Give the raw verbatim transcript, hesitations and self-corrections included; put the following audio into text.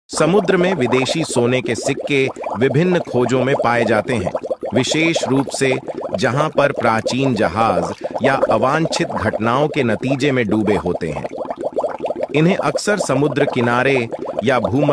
समुद्र में विदेशी सोने के सिक्के विभिन्न खोजों में पाए जाते हैं, विशेष रूप से जहां पर प्राचीन जहाज या अवांछित घटनाओं के नतीजे में डूबे होते हैं। इन्हें अक्सर समुद्र किनारे या भूमध्य